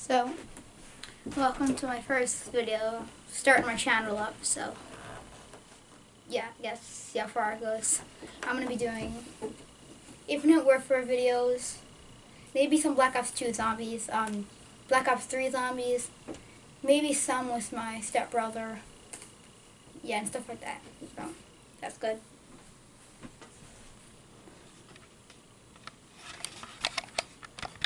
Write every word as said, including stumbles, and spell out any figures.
So, welcome to my first video, starting my channel up, so, yeah, I guess, see how far it goes. I'm going to be doing Infinite Warfare videos, maybe some Black Ops two zombies, um, Black Ops three zombies, maybe some with my stepbrother, yeah, and stuff like that, so, that's good.